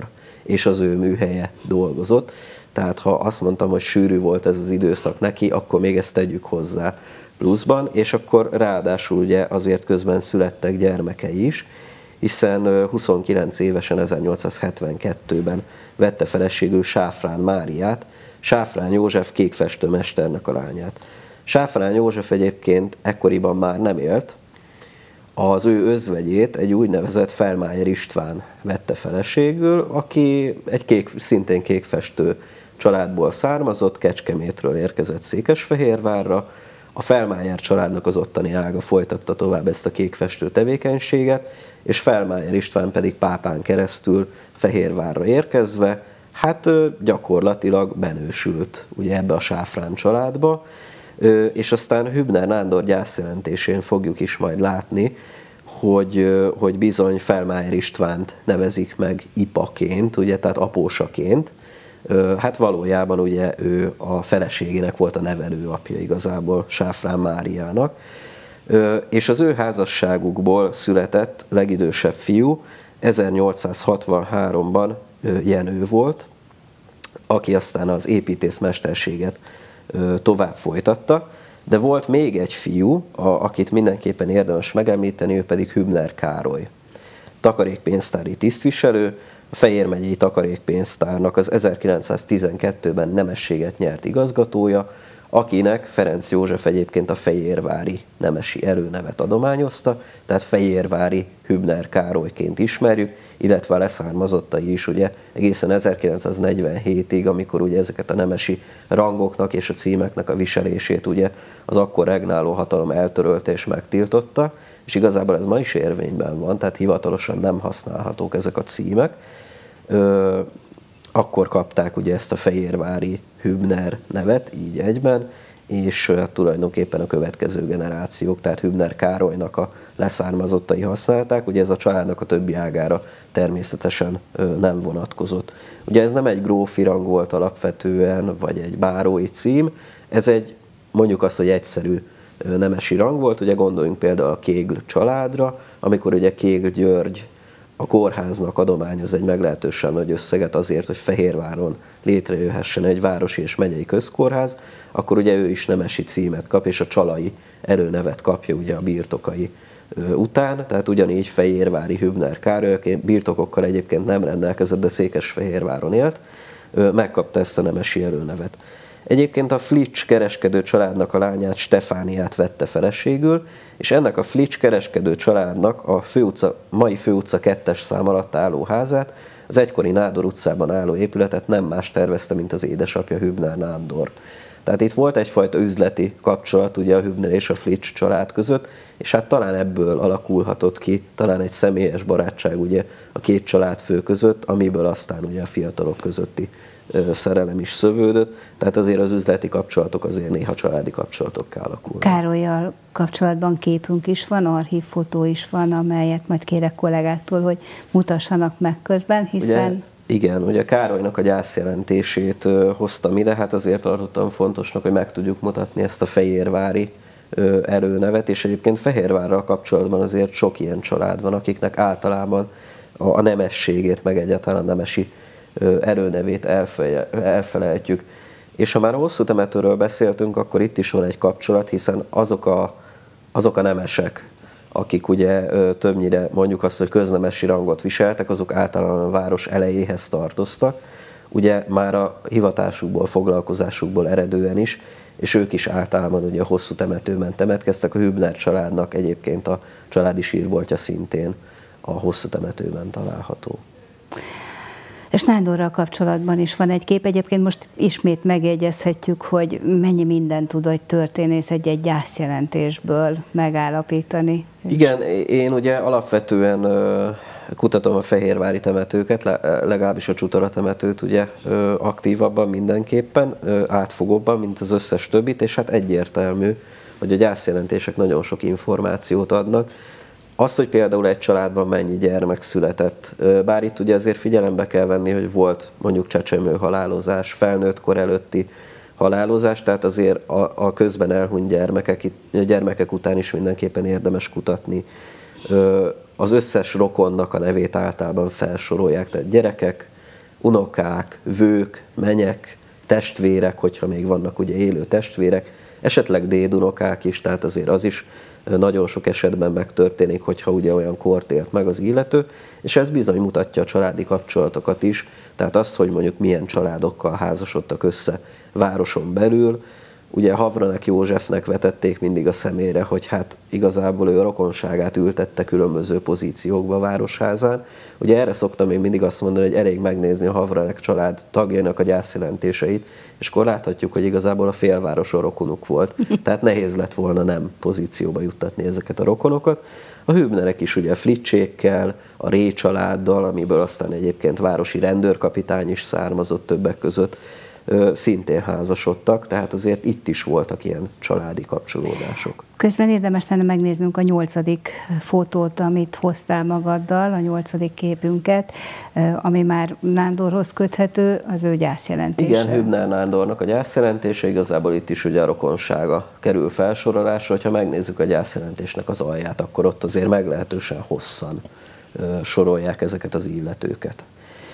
és az ő műhelye dolgozott. Tehát ha azt mondtam, hogy sűrű volt ez az időszak neki, akkor még ezt tegyük hozzá pluszban, és akkor ráadásul ugye azért közben születtek gyermekei is, hiszen 29 évesen 1872-ben vette feleségül Sáfrán Máriát, Sáfrán József kékfestőmesternek a lányát. Sáfrán József egyébként ekkoriban már nem élt, az ő özvegyét egy úgynevezett Felmájer István vette feleségül, aki egy szintén kékfestő családból származott, Kecskemétről érkezett Székesfehérvárra. A Felmájer családnak az ottani ága folytatta tovább ezt a kékfestő tevékenységet, és Felmájer István pedig pápán keresztül Fehérvárra érkezve, hát gyakorlatilag benősült ugye ebbe a Sáfrán családba, és aztán Hübner Nándor gyászjelentésén fogjuk is majd látni, hogy bizony Felmájer Istvánt nevezik meg ipaként, ugye, tehát apósaként. Hát valójában ugye ő a feleségének volt a nevelőapja igazából, Sáfrán Máriának. És az ő házasságukból született legidősebb fiú, 1863-ban Jenő volt, aki aztán az építészmesterséget tovább folytatta, de volt még egy fiú, akit mindenképpen érdemes megemlíteni, ő pedig Hübner Károly. Takarékpénztári tisztviselő, a Fejér megyei takarékpénztárnak az 1912-ben nemességet nyert igazgatója, akinek Ferenc József egyébként a fejérvári nemesi előnevet adományozta, tehát fejérvári Hübner Károlyként ismerjük, illetve a leszármazottai is ugye egészen 1947-ig, amikor ugye ezeket a nemesi rangoknak és a címeknek a viselését ugye az akkor regnáló hatalom eltörölte és megtiltotta, és igazából ez ma is érvényben van, tehát hivatalosan nem használhatók ezek a címek. Akkor kapták ugye ezt a fejérvári Hübner nevet, így egyben, és tulajdonképpen a következő generációk, tehát Hübner Károlynak a leszármazottai használták, ugye ez a családnak a többi ágára természetesen nem vonatkozott. Ugye ez nem egy grófi rang volt alapvetően, vagy egy bárói cím, ez egy, mondjuk azt, hogy egyszerű nemesi rang volt, ugye gondoljunk például a Kégl családra, amikor ugye Kégl György a kórháznak adományoz egy meglehetősen nagy összeget azért, hogy Fehérváron létrejöhessen egy városi és megyei közkórház, akkor ugye ő is nemesi címet kap, és a csalai erőnevet kapja ugye a birtokai után, tehát ugyanígy Fejérvári Hübner Károly, aki birtokokkal egyébként nem rendelkezett, de Székesfehérváron élt, megkapta ezt a nemesi erőnevet. Egyébként a Flitsch kereskedő családnak a lányát, Stefániát vette feleségül, és ennek a Flitsch kereskedő családnak a mai főutca 2-es szám alatt álló házát, az egykori Nádor utcában álló épületet nem más tervezte, mint az édesapja Hübner Nándor. Tehát itt volt egyfajta üzleti kapcsolat ugye a Hübner és a Flitsch család között, és hát talán ebből alakulhatott ki, talán egy személyes barátság ugye a két családfő között, amiből aztán ugye a fiatalok közötti szerelem is szövődött, tehát azért az üzleti kapcsolatok azért néha családi kapcsolatokká alakulnak. Károllyal kapcsolatban képünk is van, archívfotó is van, amelyet majd kérek kollégáktól, hogy mutassanak meg közben, hiszen... Ugye, igen, ugye Károlynak a gyászjelentését hoztam ide, hát azért tartottam fontosnak, hogy meg tudjuk mutatni ezt a fejérvári erőnevet, és egyébként Fehérvárral kapcsolatban azért sok ilyen család van, akiknek általában a nemességét, meg egyáltalán a nemesi erőnevét elfelejtjük. És ha már a hosszú temetőről beszéltünk, akkor itt is van egy kapcsolat, hiszen azok a nemesek, akik ugye többnyire mondjuk azt, hogy köznemesi rangot viseltek, azok általában a város elejéhez tartoztak, ugye már a hivatásukból, foglalkozásukból eredően is, és ők is általában ugye a hosszú temetőben temetkeztek. A Hübner családnak egyébként a családi sírboltja szintén a hosszú temetőben található. És Nándorral kapcsolatban is van egy kép. Egyébként most ismét megjegyezhetjük, hogy mennyi mindent tud egy történész egy gyászjelentésből megállapítani. Igen, én ugye alapvetően kutatom a fehérvári temetőket, legalábbis a Csutora temetőt ugye aktívabban mindenképpen, átfogóbban, mint az összes többit, és hát egyértelmű, hogy a gyászjelentések nagyon sok információt adnak. Az, hogy például egy családban mennyi gyermek született, bár itt ugye azért figyelembe kell venni, hogy volt mondjuk csecsemő halálozás, felnőtt kor előtti halálozás, tehát azért a közben elhunyt gyermekek után is mindenképpen érdemes kutatni. Az összes rokonnak a nevét általában felsorolják, tehát gyerekek, unokák, vők, menyek, testvérek, hogyha még vannak ugye élő testvérek, esetleg dédunokák is, tehát azért az is nagyon sok esetben megtörténik, hogyha ugye olyan kort élt meg az illető, és ez bizony mutatja a családi kapcsolatokat is, tehát azt, hogy mondjuk milyen családokkal házasodtak össze városon belül. Ugye Havranek Józsefnek vetették mindig a szemére, hogy hát igazából ő a rokonságát ültette különböző pozíciókba a városházán. Ugye erre szoktam én mindig azt mondani, hogy elég megnézni a Havranek család tagjainak a gyászjelentéseit, és akkor láthatjuk, hogy igazából a félváros a rokonuk volt. Tehát nehéz lett volna nem pozícióba juttatni ezeket a rokonokat. A Hübnerek is ugye Fliccsékkel, a Ré családdal, amiből aztán egyébként városi rendőrkapitány is származott többek között, szintén házasodtak, tehát azért itt is voltak ilyen családi kapcsolódások. Közben érdemes lenne megnéznünk a 8. fotót, amit hoztál magaddal, a 8. képünket, ami már Nándorhoz köthető, az ő gyászjelentése. Igen, Hübner Nándornak a gyászjelentése, igazából itt is ugye a rokonsága kerül felsorolásra. Ha megnézzük a gyászjelentésnek az alját, akkor ott azért meglehetősen hosszan sorolják ezeket az illetőket.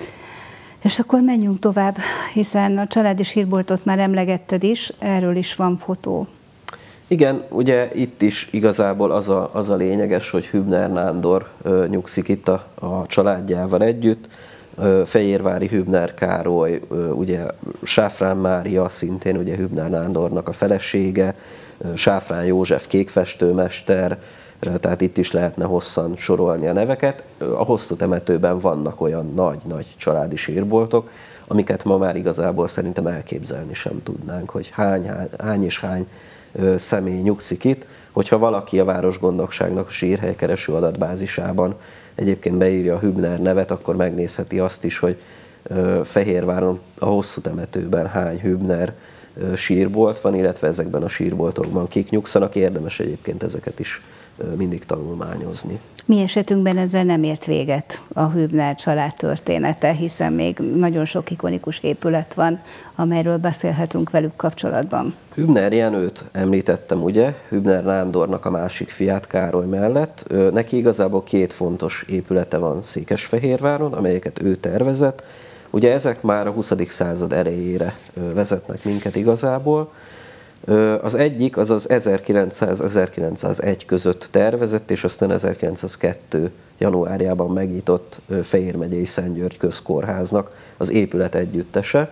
És akkor menjünk tovább, hiszen a családi sírboltot már emlegetted is, erről is van fotó. Igen, ugye itt is igazából az a lényeges, hogy Hübner Nándor nyugszik itt a családjával együtt, Fejérvári Hübner Károly, ugye Sáfrán Mária, szintén ugye Hübner Nándornak a felesége, Sáfrán József kékfestőmester, tehát itt is lehetne hosszan sorolni a neveket. A hosszú temetőben vannak olyan nagy családi sírboltok, amiket ma már igazából szerintem elképzelni sem tudnánk, hogy hány személy nyugszik itt. Hogyha valaki a Városgondnokságnak a sírhelykereső adatbázisában egyébként beírja a Hübner nevet, akkor megnézheti azt is, hogy Fehérváron a hosszú temetőben hány Hübner sírbolt van, illetve ezekben a sírboltokban kik nyugszanak. Érdemes egyébként ezeket is mindig tanulmányozni. Mi esetünkben ezzel nem ért véget a Hübner család története, hiszen még nagyon sok ikonikus épület van, amelyről beszélhetünk velük kapcsolatban. Hübner Jenőt említettem, ugye, Hübner Nándornak a másik fiát Károly mellett. Neki igazából 2 fontos épülete van Székesfehérváron, amelyeket ő tervezett. Ugye ezek már a 20. század elejére vezetnek minket igazából. Az egyik az 1900-1901 között tervezett, és aztán 1902. januárjában megnyitott Fejér megyei Szent György közkórháznak az épület együttese,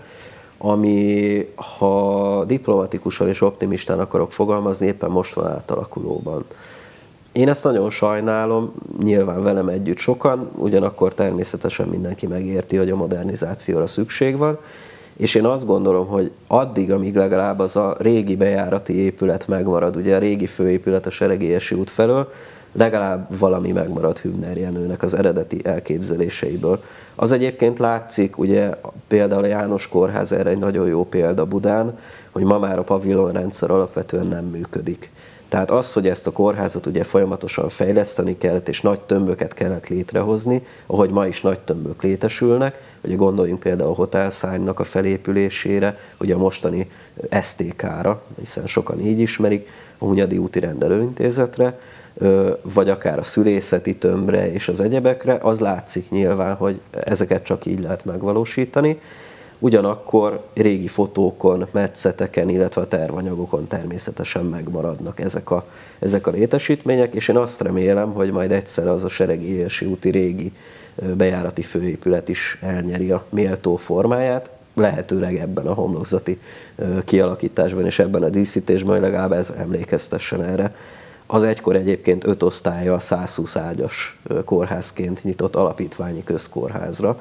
ami, ha diplomatikusan és optimistán akarok fogalmazni, éppen most van átalakulóban. Én ezt nagyon sajnálom, nyilván velem együtt sokan, ugyanakkor természetesen mindenki megérti, hogy a modernizációra szükség van, és én azt gondolom, hogy addig, amíg legalább az a régi bejárati épület megmarad, ugye a régi főépület a Seregélyesi út felől, legalább valami megmarad Hübner Jenőnek az eredeti elképzeléseiből. Az egyébként látszik, ugye például a János Kórház erre egy nagyon jó példa Budán, hogy ma már a pavilonrendszer alapvetően nem működik. Tehát az, hogy ezt a kórházat ugye folyamatosan fejleszteni kellett, és nagy tömböket kellett létrehozni, ahogy ma is nagy tömbök létesülnek, ugye gondoljunk például a Hotelszárnynak a felépülésére, ugye a mostani STK-ra, hiszen sokan így ismerik, a Hunyadi úti rendelőintézetre, vagy akár a szülészeti tömbre és az egyebekre, az látszik nyilván, hogy ezeket csak így lehet megvalósítani. Ugyanakkor régi fotókon, metszeteken, illetve a tervanyagokon természetesen megmaradnak ezek a létesítmények, és én azt remélem, hogy majd egyszer az a Seregélyesi úti régi bejárati főépület is elnyeri a méltó formáját, lehetőleg ebben a homlokzati kialakításban és ebben a díszítésben, hogy legalább ez emlékeztessen erre. Az egykor egyébként 5 osztálya a 120 ágyas kórházként nyitott alapítványi közkórházra.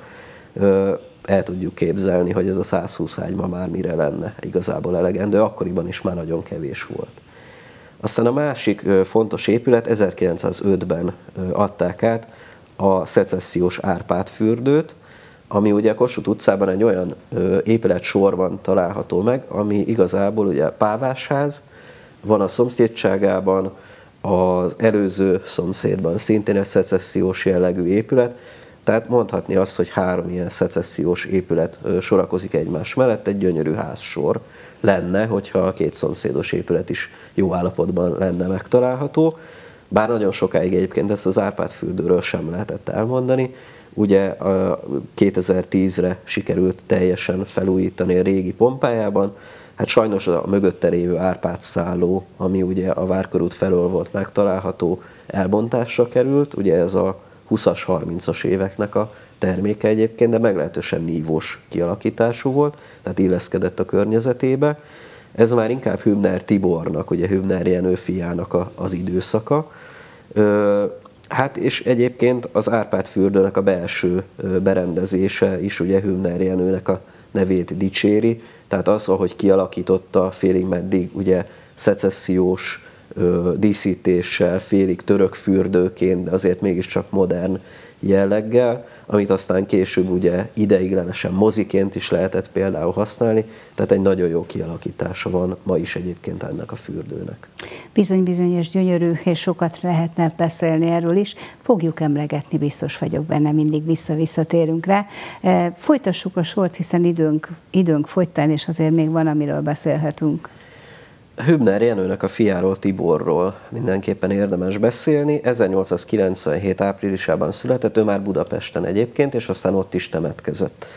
El tudjuk képzelni, hogy ez a 120 ágy ma már mire lenne igazából elegendő, akkoriban is már nagyon kevés volt. Aztán a másik fontos épület, 1905-ben adták át a szecessziós Árpád fürdőt, ami ugye a Kossuth utcában egy olyan épületsorban található meg, ami igazából ugye Pávásház, van a szomszédságában, az előző szomszédban szintén egy szecessziós jellegű épület, tehát mondhatni azt, hogy 3 ilyen szecessziós épület sorakozik egymás mellett, egy gyönyörű házsor lenne, hogyha a 2 szomszédos épület is jó állapotban lenne megtalálható. bár nagyon sokáig egyébként ezt az Árpád-fürdőről sem lehetett elmondani. Ugye 2010-re sikerült teljesen felújítani a régi pompájában, hát sajnos a mögötte lévő Árpád-szálló, ami ugye a Várkörút felől volt megtalálható, elbontásra került, ugye ez a 20-as, 30-as éveknek a terméke egyébként, de meglehetősen nívós kialakítású volt, tehát illeszkedett a környezetébe. Ez már inkább Hübner Tibornak, ugye Hübner Jenő fiának az időszaka. Hát és egyébként az Árpád-fürdőnek a belső berendezése is ugye Hübner Jenőnek a nevét dicséri, tehát az, ahogy kialakította félig meddig ugye szecessziós díszítéssel, félig török fürdőként, de azért mégiscsak modern jelleggel, amit aztán később ugye ideiglenesen moziként is lehetett például használni, tehát egy nagyon jó kialakítása van ma is egyébként ennek a fürdőnek. Bizony és gyönyörű, és sokat lehetne beszélni erről is. Fogjuk emlegetni, biztos vagyok benne, mindig visszatérünk rá. Folytassuk a sort, hiszen időnk fogytán, és azért még van, amiről beszélhetünk. Hübner Jenőnek a fiáról, Tiborról mindenképpen érdemes beszélni. 1897 áprilisában született, ő már Budapesten egyébként, és aztán ott is temetkezett.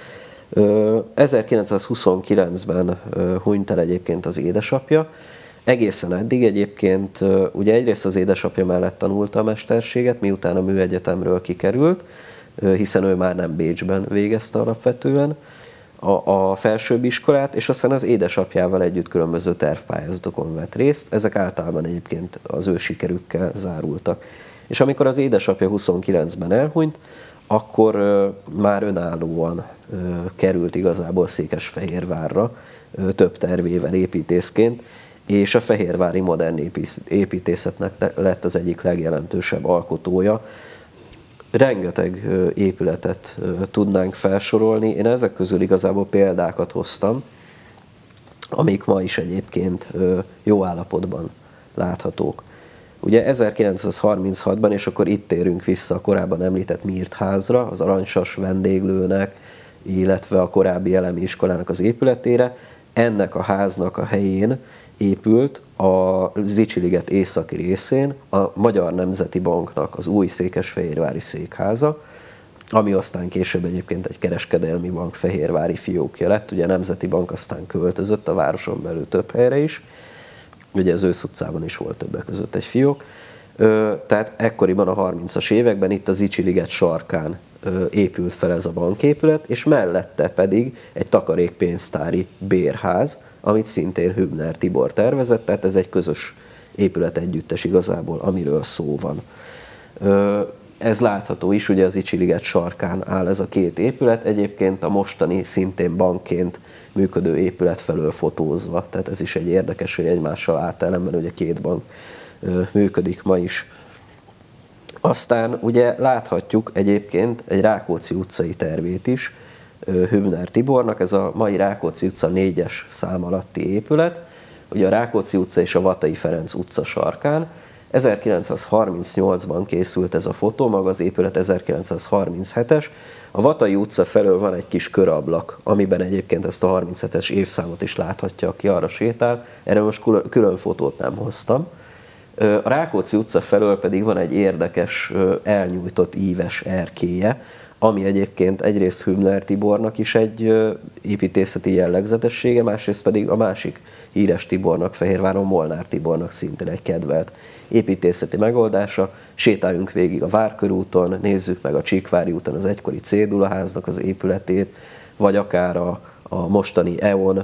1929-ben hunyt el egyébként az édesapja. Egészen eddig egyébként, ugye egyrészt az édesapja mellett tanulta a mesterséget, miután a műegyetemről kikerült, hiszen ő már nem Bécsben végezte alapvetően a felsőbb iskolát, és aztán az édesapjával együtt különböző tervpályázatokon vett részt. Ezek általában egyébként az ő sikerükkel zárultak. És amikor az édesapja 29-ben elhunyt, akkor már önállóan került igazából Székesfehérvárra, több tervével építészként, és a fehérvári modern építészetnek lett az egyik legjelentősebb alkotója. Rengeteg épületet tudnánk felsorolni. Én ezek közül igazából példákat hoztam, amik ma is egyébként jó állapotban láthatók. Ugye 1936-ban, és akkor itt térünk vissza a korábban említett Mírt házra, az Aranysas vendéglőnek, illetve a korábbi elemi iskolának az épületére, ennek a háznak a helyén épült a Zichy-liget északi részén a Magyar Nemzeti Banknak az új székesfehérvári székháza, ami aztán később egyébként egy kereskedelmi bank fehérvári fiókja lett. Ugye a Nemzeti Bank aztán költözött a városon belül több helyre is, ugye az Ősz utcában is volt többek között egy fiók. Tehát ekkoriban a 30-as években itt a Zichy-liget sarkán épült fel ez a banképület, és mellette pedig egy takarékpénztári bérház, amit szintén Hübner Tibor tervezett, tehát ez egy közös épületegyüttes igazából, amiről szó van. Ez látható is, ugye az Zichy-liget sarkán áll ez a két épület, egyébként a mostani szintén bankként működő épület felől fotózva, tehát ez is egy érdekes, hogy egymással átellenben ugye két bank működik ma is. Aztán ugye láthatjuk egyébként egy Rákóczi utcai tervét is Hübner Tibornak, ez a mai Rákóczi utca 4-es szám alatti épület, ugye a Rákóczi utca és a Vatai Ferenc utca sarkán. 1938-ban készült ez a fotó, maga az épület 1937-es. A Vatai utca felől van egy kis körablak, amiben egyébként ezt a 37-es évszámot is láthatja, aki arra sétál. Erre most külön fotót nem hoztam. A Rákóczi utca felől pedig van egy érdekes, elnyújtott íves erkélye, ami egyébként egyrészt Hübner Tibornak is egy építészeti jellegzetessége, másrészt pedig a másik híres Tibornak, Fehérváron Molnár Tibornak szintén egy kedvelt építészeti megoldása. Sétáljunk végig a Várkörúton, nézzük meg a Csíkvári úton az egykori cédulaháznak az épületét, vagy akár a mostani EON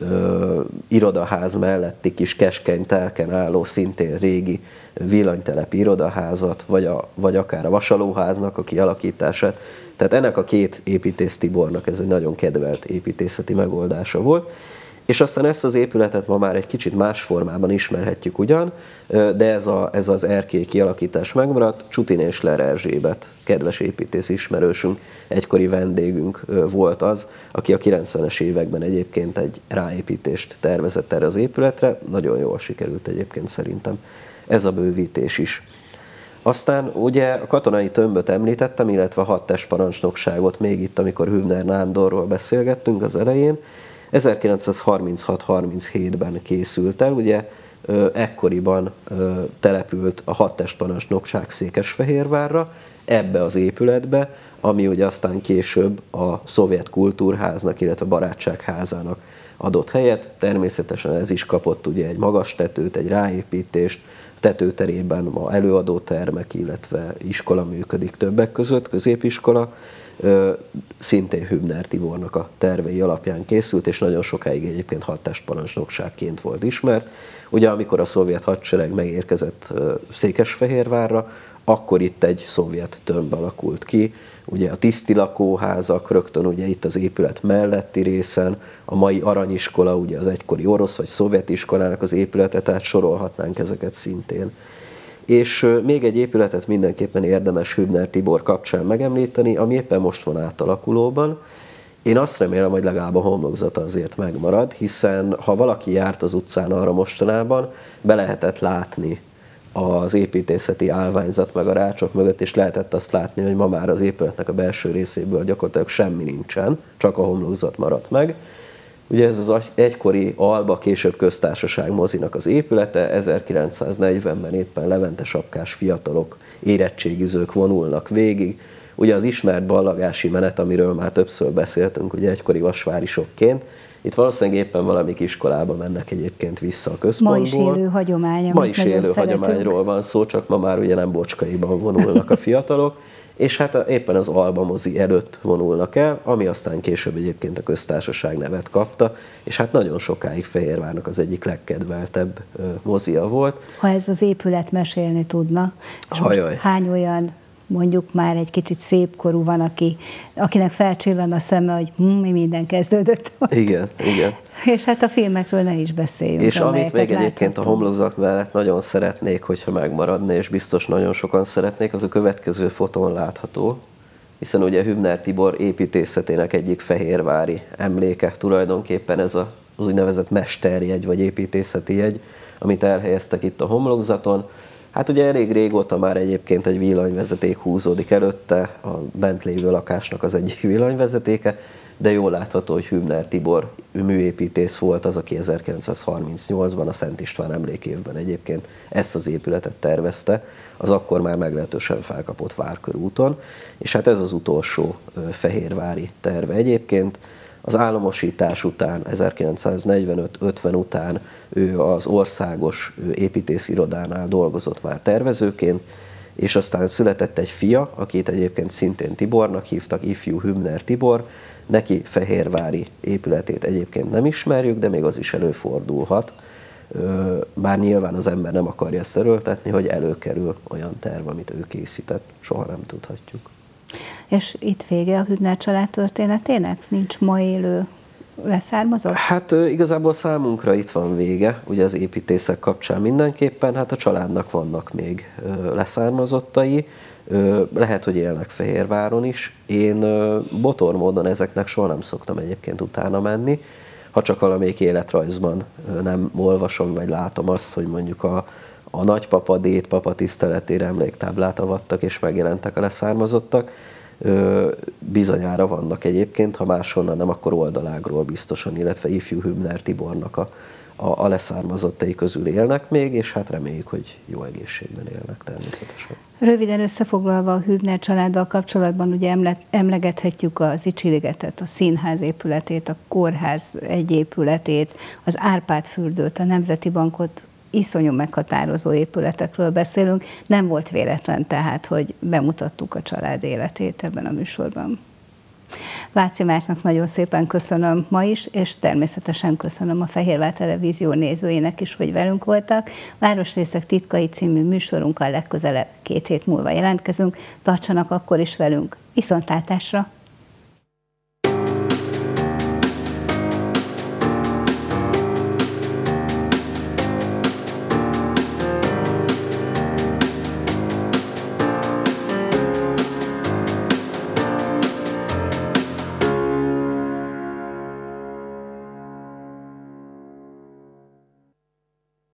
irodaház melletti kis keskeny telken álló, szintén régi villanytelepi irodaházat, vagy akár a Vasalóháznak a kialakítását. Tehát ennek a két építész Tibornak ez egy nagyon kedvelt építészeti megoldása volt. És aztán ezt az épületet ma már egy kicsit más formában ismerhetjük ugyan, de ez az erkély kialakítás megmaradt. Csutin és Ler Erzsébet, kedves építész ismerősünk, egykori vendégünk volt az, aki a 90-es években egyébként egy ráépítést tervezett erre az épületre. Nagyon jól sikerült egyébként szerintem ez a bővítés is. Aztán ugye a katonai tömböt említettem, illetve a 6 testparancsnokságot még itt, amikor Hübner Nándorról beszélgettünk az elején. 1936-37-ben készült el, ugye ekkoriban települt a hadtestparancsnokság Székesfehérvárra, ebbe az épületbe, ami ugye aztán később a szovjet kultúrháznak, illetve a barátságházának adott helyet. Természetesen ez is kapott ugye egy magas tetőt, egy ráépítést, a tetőterében ma előadótermek, illetve iskola működik többek között, középiskola, szintén Hübner Tibornak a tervei alapján készült, és nagyon sokáig egyébként hadtestparancsnokságként volt ismert. Ugye amikor a szovjet hadsereg megérkezett Székesfehérvárra, akkor itt egy szovjet tömb alakult ki, ugye a tiszti lakóházak rögtön ugye itt az épület melletti részen, a mai aranyiskola, ugye az egykori orosz vagy szovjet iskolának az épülete, tehát sorolhatnánk ezeket szintén. És még egy épületet mindenképpen érdemes Hübner Tibor kapcsán megemlíteni, ami éppen most van átalakulóban. Én azt remélem, hogy legalább a homlokzata azért megmarad, hiszen ha valaki járt az utcán arra mostanában, be lehetett látni az építészeti állványzat meg a rácsok mögött, és lehetett azt látni, hogy ma már az épületnek a belső részéből gyakorlatilag semmi nincsen, csak a homlokzat maradt meg. Ugye ez az egykori Alba, később Köztársaság mozinak az épülete, 1940-ben éppen Levente sapkás fiatalok, érettségizők vonulnak végig. Ugye az ismert ballagási menet, amiről már többször beszéltünk, ugye egykori vasvárisokként. Itt valószínűleg éppen valamik iskolába mennek egyébként vissza a központból. Ma is élő hagyomány, ma is élő hagyományról van szó, csak ma már ugye nem Bocskaiban vonulnak a fiatalok. És hát éppen az Alba mozi előtt vonulnak el, ami aztán később egyébként a Köztársaság nevet kapta, és hát nagyon sokáig Fehérvárnak az egyik legkedveltebb mozia volt. Ha ez az épület mesélni tudna, és most hány olyan, mondjuk már egy kicsit szépkorú van, akinek felcsillan a szeme, hogy mi minden kezdődött. Igen. És hát a filmekről ne is beszéljünk. És amit még egyébként a homlokzat mellett nagyon szeretnék, hogyha megmaradna, és biztos nagyon sokan szeretnék, az a következő fotón látható, hiszen ugye Hübner Tibor építészetének egyik fehérvári emléke tulajdonképpen ez az úgynevezett mesterjegy, vagy építészeti jegy, amit elhelyeztek itt a homlokzaton. Hát ugye elég régóta már egyébként egy villanyvezeték húzódik előtte, a bent lévő lakásnak az egyik villanyvezetéke, de jól látható, hogy Hübner Tibor műépítész volt az, aki 1938-ban a Szent István emlékévben egyébként ezt az épületet tervezte, az akkor már meglehetősen felkapott Várkörúton, és hát ez az utolsó fehérvári terve egyébként. Az államosítás után, 1945-50 után ő az országos építészirodánál dolgozott már tervezőként, és aztán született egy fia, akit egyébként szintén Tibornak hívtak, ifjú Hübner Tibor. Neki fehérvári épületét egyébként nem ismerjük, de még az is előfordulhat. Bár nyilván az ember nem akarja ezt erőltetni, hogy előkerül olyan terv, amit ő készített, soha nem tudhatjuk. És itt vége a Hübner család történetének? Nincs ma élő leszármazott? Hát igazából számunkra itt van vége, ugye az építészek kapcsán mindenképpen, hát a családnak vannak még leszármazottai, lehet, hogy élnek Fehérváron is. Én botormódon ezeknek soha nem szoktam egyébként utána menni, ha csak valamelyik életrajzban nem olvasom, vagy látom azt, hogy mondjuk a nagypapa, dédpapa tiszteletére emléktáblát avattak, és megjelentek a leszármazottak. Bizonyára vannak egyébként, ha máshonnan nem, akkor oldalágról biztosan, illetve ifjú Hübner Tibornak a leszármazottai közül élnek még, és hát reméljük, hogy jó egészségben élnek természetesen. Röviden összefoglalva a Hübner családdal kapcsolatban ugye emlegethetjük az Icsi-ligetet, a színház épületét, a kórház egy épületét, az Árpád-fürdőt, a Nemzeti Bankot, iszonyú meghatározó épületekről beszélünk. Nem volt véletlen tehát, hogy bemutattuk a család életét ebben a műsorban. Váci Márknak nagyon szépen köszönöm ma is, és természetesen köszönöm a Fehérvár Televízió nézőinek is, hogy velünk voltak. Városrészek titkai című műsorunkkal legközelebb 2 hét múlva jelentkezünk. Tartsanak akkor is velünk. Viszontlátásra!